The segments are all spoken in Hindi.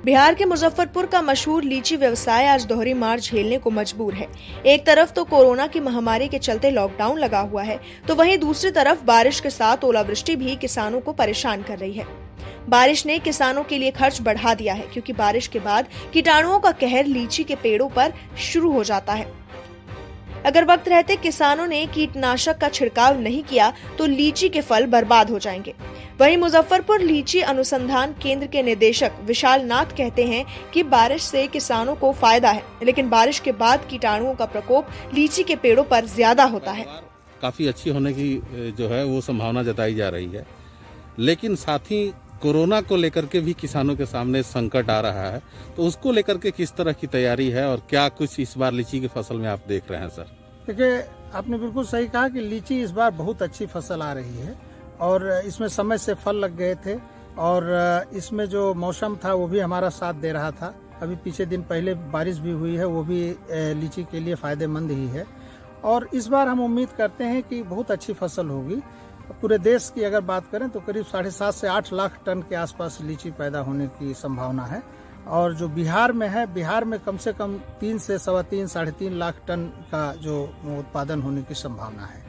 बिहार के मुजफ्फरपुर का मशहूर लीची व्यवसाय आज दोहरी मार झेलने को मजबूर है। एक तरफ तो कोरोना की महामारी के चलते लॉकडाउन लगा हुआ है, तो वहीं दूसरी तरफ बारिश के साथ ओलावृष्टि भी किसानों को परेशान कर रही है। बारिश ने किसानों के लिए खर्च बढ़ा दिया है, क्योंकि बारिश के बाद कीटाणुओं का कहर लीची के पेड़ों पर शुरू हो जाता है। अगर वक्त रहते किसानों ने कीटनाशक का छिड़काव नहीं किया तो लीची के फल बर्बाद हो जाएंगे। वहीं मुजफ्फरपुर लीची अनुसंधान केंद्र के निदेशक विशाल नाथ कहते हैं कि बारिश से किसानों को फायदा है, लेकिन बारिश के बाद कीटाणुओं का प्रकोप लीची के पेड़ों पर ज्यादा होता है। काफी अच्छी होने की जो है वो संभावना जताई जा रही है, लेकिन साथ ही कोरोना को लेकर के भी किसानों के सामने संकट आ रहा है। तो उसको लेकर के किस तरह की तैयारी है और क्या कुछ इस बार लीची की फसल में आप देख रहे हैं सर? देखिए, आपने बिल्कुल सही कहा कि लीची इस बार बहुत अच्छी फसल आ रही है और इसमें समय से फल लग गए थे और इसमें जो मौसम था वो भी हमारा साथ दे रहा था। अभी पीछे दिन पहले बारिश भी हुई है, वो भी लीची के लिए फायदेमंद ही है और इस बार हम उम्मीद करते हैं कि बहुत अच्छी फसल होगी। पूरे देश की अगर बात करें तो करीब 7.5 से 8 लाख टन के आसपास लीची पैदा होने की संभावना है और जो बिहार में है, बिहार में कम से कम 3 से 3.25 साढ़े 3 लाख टन का जो उत्पादन होने की संभावना है।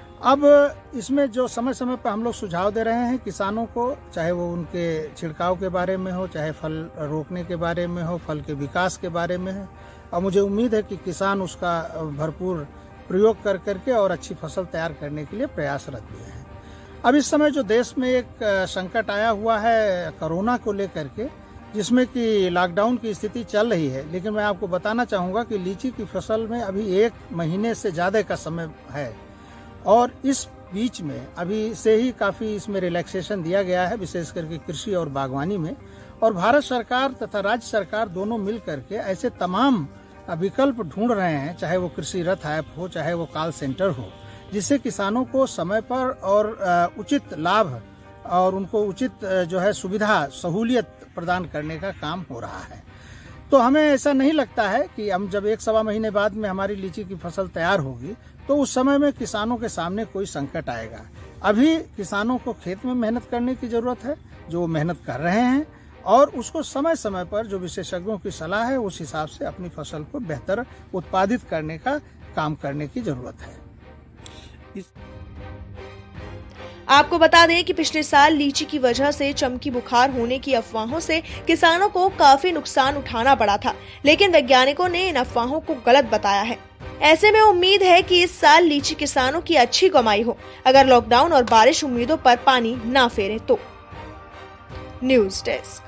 अब इसमें जो समय समय पर हम लोग सुझाव दे रहे हैं किसानों को, चाहे वो उनके छिड़काव के बारे में हो, चाहे फल रोकने के बारे में हो, फल के विकास के बारे में है, और मुझे उम्मीद है कि किसान उसका भरपूर प्रयोग कर करके और अच्छी फसल तैयार करने के लिए प्रयासरत भी हैं। अब इस समय जो देश में एक संकट आया हुआ है कोरोना को लेकर के, जिसमें कि लॉकडाउन की स्थिति चल रही है, लेकिन मैं आपको बताना चाहूँगा कि लीची की फसल में अभी 1 महीने से ज़्यादा का समय है और इस बीच में अभी से ही काफ़ी इसमें रिलैक्सेशन दिया गया है, विशेष करके कृषि और बागवानी में। और भारत सरकार तथा राज्य सरकार दोनों मिल करके ऐसे तमाम विकल्प ढूंढ रहे हैं, चाहे वो कृषि रथ ऐप हो, चाहे वो कॉल सेंटर हो, जिससे किसानों को समय पर और उचित लाभ और उनको उचित जो है सुविधा सहूलियत प्रदान करने का काम हो रहा है। तो हमें ऐसा नहीं लगता है कि हम जब 1-1.25 महीने बाद में हमारी लीची की फसल तैयार होगी तो उस समय में किसानों के सामने कोई संकट आएगा। अभी किसानों को खेत में मेहनत करने की जरूरत है, जो मेहनत कर रहे हैं, और उसको समय समय पर जो विशेषज्ञों की सलाह है उस हिसाब से अपनी फसल को बेहतर उत्पादित करने का काम करने की जरूरत है। आपको बता दें कि पिछले साल लीची की वजह से चमकी बुखार होने की अफवाहों से किसानों को काफी नुकसान उठाना पड़ा था, लेकिन वैज्ञानिकों ने इन अफवाहों को गलत बताया है। ऐसे में उम्मीद है कि इस साल लीची किसानों की अच्छी कमाई हो, अगर लॉकडाउन और बारिश उम्मीदों पर पानी ना फेरे तो। News desk.